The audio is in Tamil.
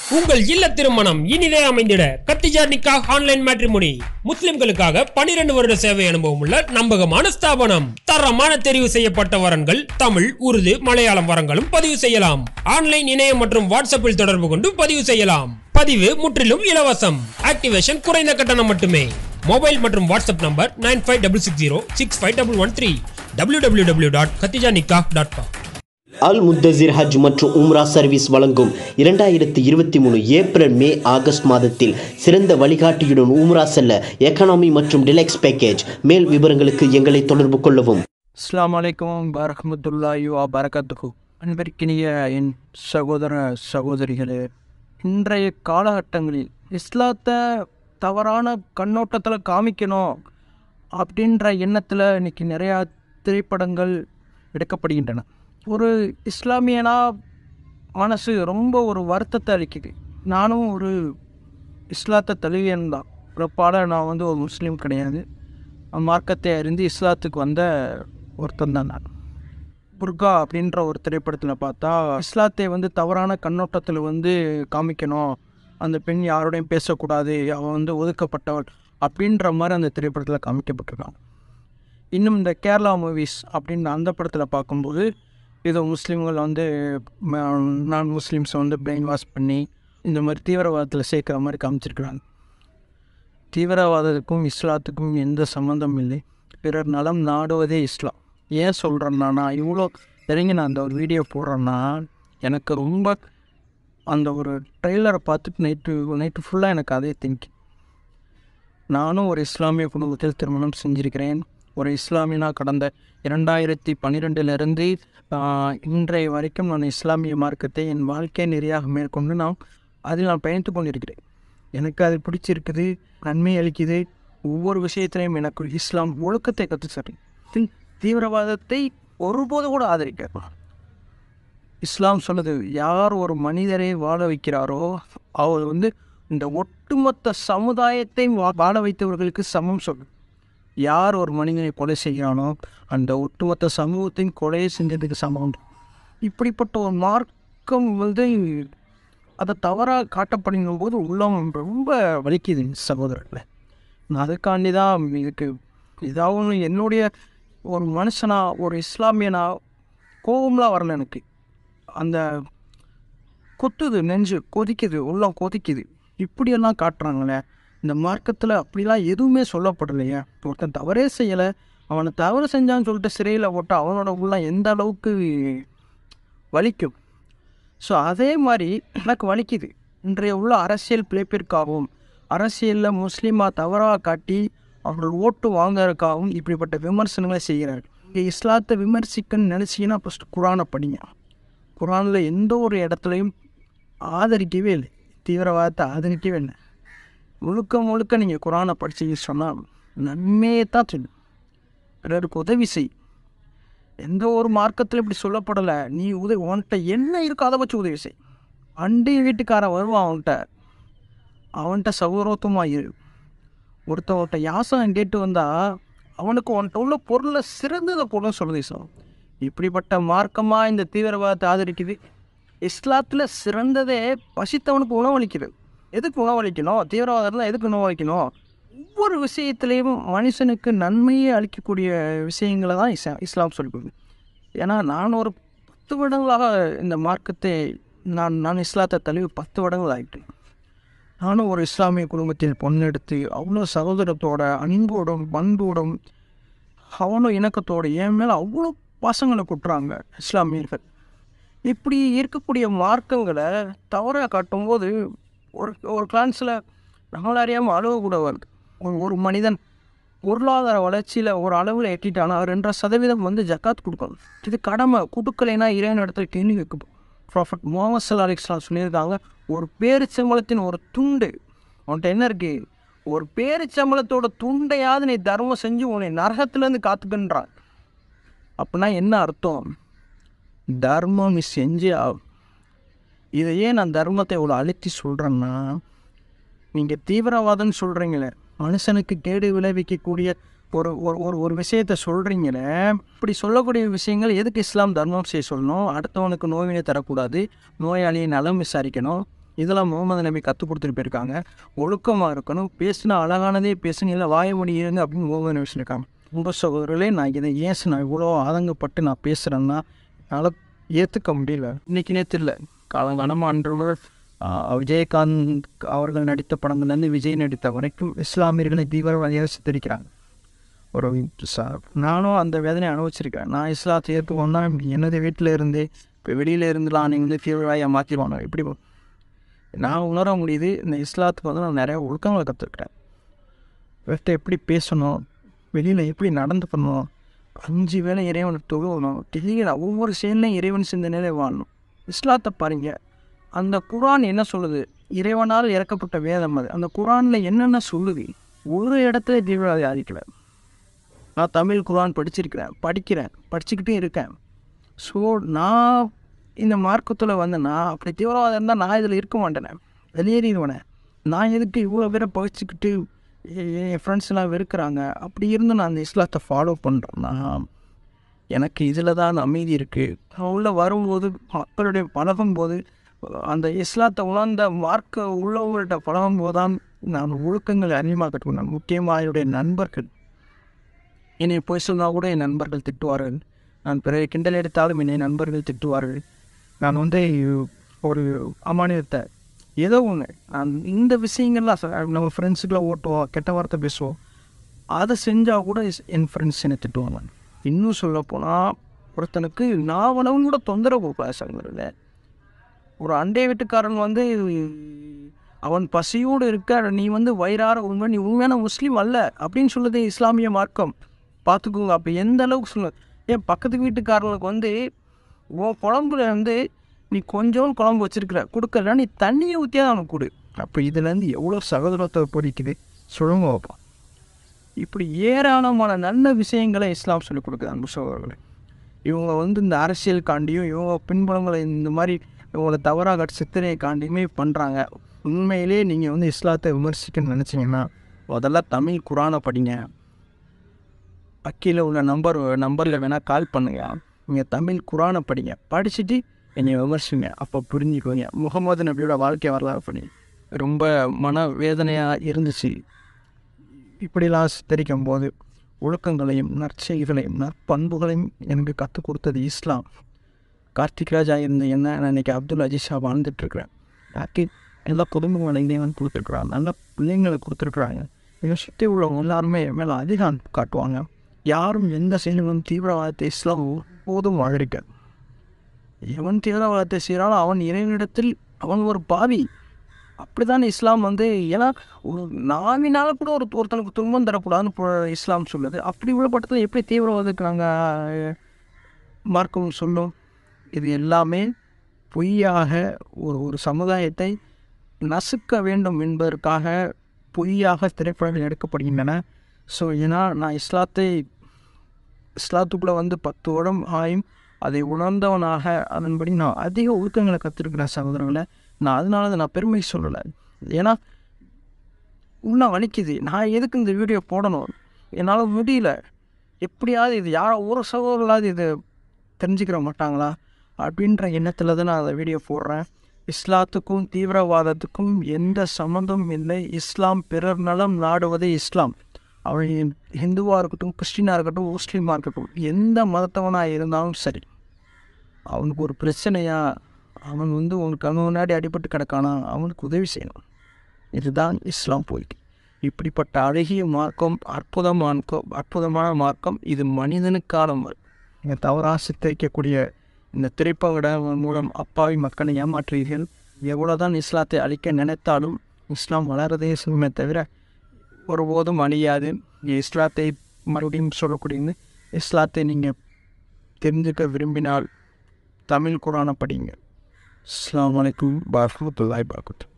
உங்கள் இல்ல திருமணம் இனிதே அமைந்திட கத்திஜா நிக்காஹ் ஆன்லைன் மேட்ரிமோனி முஸ்லிம்களுக்காக 12 வருட சேவை அனுபவம் உள்ள நம்பகமான ஸ்தாபனம். தரமான தெரிவு செய்யப்பட்ட வரன்கள் தமிழ், உருது, மலையாளம் வரங்களும் பதிவு செய்யலாம். ஆன்லைன் இணையம் மற்றும் வாட்ஸ்அப்பில் தொடர்பு கொண்டு பதிவு செய்யலாம். பதிவு முற்றிலும் இலவசம். ஆக்டிவேஷன் குறைந்த கட்டணம் மட்டுமே. மொபைல் மற்றும் வாட்ஸ்அப் நம்பர் 9566065113 www.khatijanikah.com. அல் முத்தசிர் ஹஜ் மற்றும் உம்ரா சர்வீஸ் வழங்கும் 2023 ஏப்ரல் மே ஆகஸ்ட் மாதத்தில் சிறந்த வழிகாட்டியுடன் உம்ரா செல்ல எக்கானமி மற்றும் டிலக்ஸ் பேக்கேஜ். மேல் விவரங்களுக்கு எங்களை தொடர்பு கொள்ளவும். அஸ்ஸலாமு அலைக்கும் வரஹ்மத்துல்லாஹி வபரகாத்துஹு. அன்பிற்கினிய என் சகோதர சகோதரிகளே, இன்றைய காலகட்டங்களில் இஸ்லாத்தை தவறான கண்ணோட்டத்தில் காமிக்கணும் அப்படின்ற எண்ணத்தில் இன்றைக்கி நிறையா திரைப்படங்கள் எடுக்கப்படுகின்றன. ஒரு இஸ்லாமியனா மனசு ரொம்ப ஒரு வருத்தத்தை அளிக்குது. நானும் ஒரு இஸ்லாத்தை தழுவியன் தான். பிறப்பால் நான் ஒரு முஸ்லீம் கிடையாது. மார்க்கத்தை அறிந்து இஸ்லாத்துக்கு வந்த ஒருத்தன் தான் நான். புர்கா அப்படின்ற ஒரு திரைப்படத்தில் பார்த்தா இஸ்லாத்தை தவறான கண்ணோட்டத்தில் காமிக்கணும், அந்த பெண் யாரோடையும் பேசக்கூடாது, அவன் ஒதுக்கப்பட்டவள் அப்படின்ற மாதிரி அந்த திரைப்படத்தில் காமிக்கப்பட்டிருக்கான். இன்னும் இந்த கேரளா மூவிஸ் அப்படின்னு அந்த படத்தில் பார்க்கும்போது ஏதோ முஸ்லீம்கள் நான் முஸ்லீம்ஸை பிரெயின் வாஷ் பண்ணி இந்த மாதிரி தீவிரவாதத்தில் சேர்க்குற மாதிரி காமிச்சிருக்கிறாங்க. தீவிரவாதத்துக்கும் இஸ்லாத்துக்கும் எந்த சம்மந்தம் இல்லை. பிறர் நலம் நாடுவதே இஸ்லாம். ஏன் சொல்கிறேன்னா, நான் இவ்வளோ தெரிஞ்சு நான் அந்த ஒரு வீடியோ போடுறேன்னா, எனக்கு ரொம்ப அந்த ஒரு ட்ரெய்லரை பார்த்துட்டு நைட்டு ஃபுல்லாக எனக்கு அதே திங்க். நானும் ஒரு இஸ்லாமிய குடும்பத்தில் திருமணம் செஞ்சுருக்கிறேன். ஒரு இஸ்லாமியனாக கடந்த 2012 இன்றைய வரைக்கும் நான் இஸ்லாமிய மார்க்கத்தை என் வாழ்க்கை நெறியாக மேற்கொண்டு அதில் நான் பயணித்து கொண்டிருக்கிறேன். எனக்கு அது பிடிச்சிருக்குது, நன்மை அளிக்குது. ஒவ்வொரு விஷயத்திலையும் எனக்கு இஸ்லாம் ஒழுக்கத்தை கற்றுத்தரேன். தீவிரவாதத்தை ஒருபோது கூட ஆதரிக்க இஸ்லாம் சொல்லுது, யார் ஒரு மனிதரை வாழ வைக்கிறாரோ அவர் இந்த ஒட்டுமொத்த சமுதாயத்தை வாழ வைத்தவர்களுக்கு சமம் சொல்லுது. யார் ஒரு மனிதனை கொலை செய்கிறானோ அந்த ஒட்டுமொத்த சமூகத்தையும் கொலையை செஞ்சதுக்கு சமம். இப்படிப்பட்ட ஒரு மார்க்கம் அதை தவறாக காட்டப்படுகிற போது உள்ளம் ரொம்ப வலிக்குது சகோதரர்களே. நான் அதுக்காண்டி தான் இதுக்கு ஏதாவது என்னுடைய ஒரு மனுஷனா ஒரு இஸ்லாமியனா கோபம்லாம் வரல. எனக்கு அந்த கொத்துது, நெஞ்சு கொதிக்குது, உள்ளம் கொதிக்குது. இப்படியெல்லாம் காட்டுறாங்களே, இந்த மார்க்கத்தில் அப்படிலாம் எதுவுமே சொல்லப்படலையே. ஒருத்தன் தவறே செய்யலை, அவனை தவறு செஞ்சான்னு சொல்லிட்டு சிறையில் போட்டால் அவனோட உள்ளம் எந்த அளவுக்கு வலிக்கும். ஸோ அதே மாதிரி எனக்கு வலிக்குது. இன்றைய உள்ள அரசியல் பிழைப்பிற்காகவும் அரசியலில் முஸ்லீமாக தவறாக காட்டி அவர்கள் ஓட்டு வாங்குறதுக்காகவும் இப்படிப்பட்ட விமர்சனங்களை செய்கிறார்கள். இங்கே இஸ்லாத்தை விமர்சிக்கன்னு நினச்சிங்கன்னா ஃபஸ்ட்டு குரானை படிங்க. குரானில் எந்த ஒரு இடத்துலையும் ஆதரிக்கவே இல்லை, தீவிரவாதத்தை ஆதரிக்கவே இல்லை. முழுக்க நீங்கள் குரானை படிச்சு சொன்னால் நன்மையை தான் சொல்லும். பிறருக்கு உதவி செய். எந்த ஒரு மார்க்கத்தில் இப்படி சொல்லப்படலை. நீ உன்கிட்ட என்ன இருக்கோ அதை வச்சு உதவி செய். அண்டை வீட்டுக்காரன் வருவான், அவன்கிட்ட சௌரவத்தமாக இரு. ஒருத்தவன்கிட்ட யாசகம் கேட்டு வந்தால் அவனுக்கு உன்கிட்ட உள்ள பொருளை சிறந்ததை பொருள் சொல்லுது இஸ்லாம். இப்படிப்பட்ட மார்க்கமாக இந்த தீவிரவாதத்தை ஆதரிக்குது. இஸ்லாத்தில் சிறந்ததே பசித்தவனுக்கு உணவளிக்கிறது. எதுக்கு உணவளிக்கணும்? தீவிரவாதத்தில் எதுக்கு உணவளிக்கணும்? ஒவ்வொரு விஷயத்துலேயும் மனுஷனுக்கு நன்மையை அளிக்கக்கூடிய விஷயங்களை தான் இஸ்லாம் சொல்லிக்கொடுது. ஏன்னா நான் ஒரு 10 வருடங்களாக இந்த மார்க்கத்தை நான் இஸ்லாத்தை தழுவி 10 வருடங்கள் ஆகிட்டேன். நானும் ஒரு இஸ்லாமிய குடும்பத்தில் பொண்ணெடுத்து அவ்வளோ சகோதரத்தோட அன்போடும் பண்போடும் அவனும் இணக்கத்தோடு என் மேலே அவ்வளோ பாசங்களை கொட்டுறாங்க இஸ்லாமியர்கள். இப்படி இருக்கக்கூடிய மார்க்கங்களை தவறாக காட்டும்போது ஒரு கிளான்ஸில் நம்மள அறியாமல் அழுவ கூட வருது. ஒரு மனிதன் பொருளாதார வளர்ச்சியில் ஒரு அளவில் எட்டிட்டானா 2% ஜக்காத் கொடுக்கணும். இது கடமை. கொடுக்கலைன்னா இறைவன் இடத்துல கேள்வி வைக்கப்படும். ப்ராஃபட் முஹம்மது ஸல்லல்லாஹு அலைஹி வஸல்லம் சொல்லியிருக்காங்க, ஒரு பேரிச்சம்பளத்தின் ஒரு துண்டு உன்கிட்ட என்ன இருக்கு, ஒரு பேரிச்சம்பளத்தோட துண்டையாவது நீ தர்மம் செஞ்சு உன்னை நரகத்துலேருந்து காத்துக்கின்றான். அப்படின்னா என்ன அர்த்தம்? தர்மம் நீ செஞ்சே ஆகும். இதையே நான் தர்மத்தை இவ்வளோ அழுத்தி சொல்கிறேன்னா, நீங்கள் தீவிரவாதம்னு சொல்கிறீங்களே, மனுஷனுக்கு கேடு விளைவிக்கக்கூடிய ஒரு ஒரு ஒரு விஷயத்தை சொல்கிறீங்களே, இப்படி சொல்லக்கூடிய விஷயங்கள் எதுக்கு இஸ்லாம் தர்மம் செய்ய சொல்லணும்? அடுத்தவனுக்கு நோயினை தரக்கூடாது, நோயாளியை நலம் விசாரிக்கணும், இதெல்லாம் முகமது நபி கற்றுக் கொடுத்துட்டு போயிருக்காங்க. ஒழுக்கமாக இருக்கணும், பேசுனா அழகானதே பேசுங்க, இல்லை வாய முடியுங்க அப்படின்னு முகமது நபி சொல்லியிருக்காங்க. ரொம்ப சகோதரர்களே, நான் இதை நான் இவ்வளோ ஆதங்கப்பட்டு நான் பேசுகிறேன்னா என்னால் ஏற்றுக்க முடியல. இன்றைக்கி நேற்று இல்லை, காலங்காலமாக அன்றவர் விஜயகாந்த் அவர்கள் நடித்த படங்கள்லேருந்து விஜய் நடித்த வரைக்கும் இஸ்லாமியர்களை தீவிரவாதியாக சித்தரிக்கிறாங்க. ஒரு நானும் அந்த வேதனையை அனுபவிச்சிருக்கேன். நான் இஸ்லாத்தை ஏற்றுக்கோன்னா எனது வீட்டில் இருந்தே இப்போ வெளியில் இருந்துலாம் நீங்கள் தீவிரவாதியாக மாற்றிடுவாங்க. இப்படி நான் உணர முடியுது. இந்த இஸ்லாத்துக்கு வந்து நான் நிறையா ஒழுக்கங்களை கற்றுருக்கிறேன். இவர்கிட்ட எப்படி பேசணும், வெளியில் எப்படி நடந்துக்கணும், 5 வேளை இறைவனை தொழுவணும், டெய்லியில் ஒவ்வொரு செயலையும் இறைவன் சிந்தனையிலே வாழணும். இஸ்லாத்தை பாருங்க, அந்த குரான் என்ன சொல்லுது? இறைவனால் இறக்கப்பட்ட வேதம் அது. அந்த குரானில் என்னென்ன சொல்லுது? ஒரு இடத்துல தீவிரவாதி ஆதிக்கலை. நான் தமிழ் குரான் படிச்சுக்கிட்டே இருக்கேன். ஸோ நான் இந்த மார்க்கத்தில் வந்தேன்னா அப்படி தீவிரவாதம் இருந்தால் நான் இதில் இருக்க மாட்டேனே, வெளியேறிடுவேனே. நான் எதுக்கு இவ்வளோ பேரை பகிச்சுக்கிட்டு என் ஃப்ரெண்ட்ஸ்லாம் வெறுக்கிறாங்க? அப்படி இருந்து நான் அந்த இஸ்லாத்தை ஃபாலோ பண்ணுறேன்னா எனக்கு இதில் தான் அமைதி இருக்குது. நான் உள்ளே வரும்போது மக்களுடைய பழகும்போது அந்த இஸ்லாத்தை உணர்ந்த மார்க்க உள்ளவங்கள்ட்ட பழகும்போது தான் நான் ஒழுக்கங்களை அதிகமாக கற்றுக்கணும். முக்கியமாக என்னுடைய நண்பர்கள் என்னை போய் சொன்னால் கூட என் நண்பர்கள் திட்டுவார்கள். நான் பிறகு கிண்டல் எடுத்தாலும் என்னை நண்பர்கள் திட்டுவார்கள். நான் வந்து ஒரு அமானியத்தை ஏதோ ஒன்று நான் இந்த விஷயங்கள்லாம் நம்ம ஃப்ரெண்ட்ஸுக்குள்ள ஓட்டுவோம், கெட்ட வார்த்தை பேசுவோம், அதை செஞ்சால் கூட என் ஃப்ரெண்ட்ஸ் என்னை திட்டுவாங்க. இன்னும் சொல்லப்போனால் ஒருத்தனுக்கு நான் உணவும் கூட தொந்தரவு பேசுகிறேன். ஒரு அண்டை வீட்டுக்காரன் வந்து அவன் பசியோடு இருக்க, நீ வந்து வயிறார உண்மை, நீ உண்மையான முஸ்லீம் அல்ல அப்படின்னு சொல்லுது இஸ்லாமிய மார்க்கம். பார்த்துக்கோங்க. அப்போ எந்த அளவுக்கு சொல்ல, ஏன் பக்கத்து வீட்டுக்காரனுக்கு வந்து உன் குழம்புல வந்து நீ கொஞ்சம் குழம்பு வச்சுருக்கிற கொடுக்கல, நீ தண்ணியை ஊற்றியாக அவனுக்கு கொடு. அப்போ இதுலேருந்து எவ்வளோ சகோதரத்தை பொறிக்குது சொல்லுங்க வைப்பான். இப்படி ஏராளமான நல்ல விஷயங்களை இஸ்லாம் சொல்லிக் கொடுக்குது அன்பு சகோதரர்களை. இவங்க வந்து இந்த அரசியலுக்காண்டியும் இவங்க பின்புலங்களை இந்த மாதிரி இவங்களை தவறாக சித்தனையை காண்டியுமே பண்ணுறாங்க. உண்மையிலே நீங்கள் வந்து இஸ்லாத்தை விமர்சிக்கணும்னு நினச்சிங்கன்னா முதல்ல தமிழ் குரானை படிங்க. கீழே உள்ள நம்பரில் வேணால் கால் பண்ணுங்க. நீங்கள் தமிழ் குரானை படிங்க, படிச்சுட்டு என்னை விமர்சிங்க. அப்போ புரிஞ்சுக்குவீங்க. முகமது நபியோட வாழ்க்கை வரலாறு பண்ணி ரொம்ப மன வேதனையாக இருந்துச்சு. இப்படிலாம் சித்தரிக்கும் போது ஒழுக்கங்களையும் நற்செய்களையும் நற்பண்புகளையும் எனக்கு கற்றுக் கொடுத்தது இஸ்லாம். கார்த்திக் ராஜா இருந்த என்ன, நான் இன்றைக்கி அப்துல் அஜீஸாக வாழ்ந்துட்டுருக்குறேன். யாருக்கு எல்லா குடும்பங்களையும் வந்து கொடுத்துருக்குறாங்க, நல்ல பிள்ளைங்களை கொடுத்துருக்குறாங்க. இதை சுற்றி உள்ளவங்க எல்லாருமே என் மேலே அதிகம் காட்டுவாங்க. யாரும் எந்த செயலும் தீவிரவாதத்தை இஸ்லாம் போதும் வாழ்க்க. எவன் தீவிரவாதத்தை செய்கிறாலும் அவன் இறைவனிடத்தில் அவன் ஒரு பாவி. அப்படி தான் இஸ்லாம் வந்து, ஏன்னா ஒரு நாவினால கூட ஒருத்தனுக்கு துன்பம் தரக்கூடாதுன்னு இஸ்லாம் சொல்லுது. அப்படி உள்ள பட்டத்தில் எப்படி தீவிரவாதத்துக்கு நாங்கள் மார்க்கம் சொல்லும்? இது எல்லாமே பொய்யாக ஒரு சமுதாயத்தை நசுக்க வேண்டும் என்பதற்காக பொய்யாக திரைப்படங்கள் எடுக்கப்படுகின்றன. ஸோ ஏன்னா நான் இஸ்லாத்துக்குள்ளே வந்து 10 வருடம் ஆயும் அதை உணர்ந்தவனாக அதன்படி நான் அதிக ஒழுக்கங்களை கற்றுருக்கிறேன் சகோதரர்களை. நான் அதனால நான் பெருமை சொல்லலை. ஏன்னா இன்னும் வலிக்குது. நான் எதுக்கு இந்த வீடியோ போடணும், என்னால் முடியல. எப்படியாவது இது யாரோ ஒரு சகோதரர்களாவது இது தெரிஞ்சுக்கிற மாட்டாங்களா அப்படின்ற எண்ணத்தில் தான் நான் அந்த வீடியோ போடுறேன். இஸ்லாத்துக்கும் தீவிரவாதத்துக்கும் எந்த சம்மந்தமும் இல்லை. இஸ்லாம் பிறர் நலம் நாடுவதே இஸ்லாம். அவன் ஹிந்துவாக இருக்கட்டும், கிறிஸ்டினாக இருக்கட்டும், முஸ்லீமாக இருக்கட்டும், எந்த மதத்தவனாக இருந்தாலும் சரி, அவனுக்கு ஒரு பிரச்சனையா, அவன் வந்து உனக்கு அவன் முன்னாடி அடிபட்டு கிடக்கானா, அவனுக்கு உதவி செய்யணும். இதுதான் இஸ்லாம் போயிட்டு. இப்படிப்பட்ட அழகிய மார்க்கம், அற்புதமான மார்க்கம். இது மனிதனுக்கான நீங்கள் தவறாக சித்தரிக்கக்கூடிய இந்த திரைப்பட மூலம் அப்பாவி மக்களை ஏமாற்றுவீர்கள். எவ்வளோதான் இஸ்லாத்தை அழிக்க நினைத்தாலும் இஸ்லாம் வளரதே சொல்லுமே தவிர ஒருபோதும் அழியாது. இஸ்லாத்தை மறுபடியும் சொல்லக்கூடியது, இஸ்லாத்தை நீங்கள் தெரிஞ்சுக்க விரும்பினால் தமிழ் குரானை படிங்க. அஸ்ஸலாமு அலைக்கும் வரஹ்மத்துல்லாஹி வபரகாத்துஹு.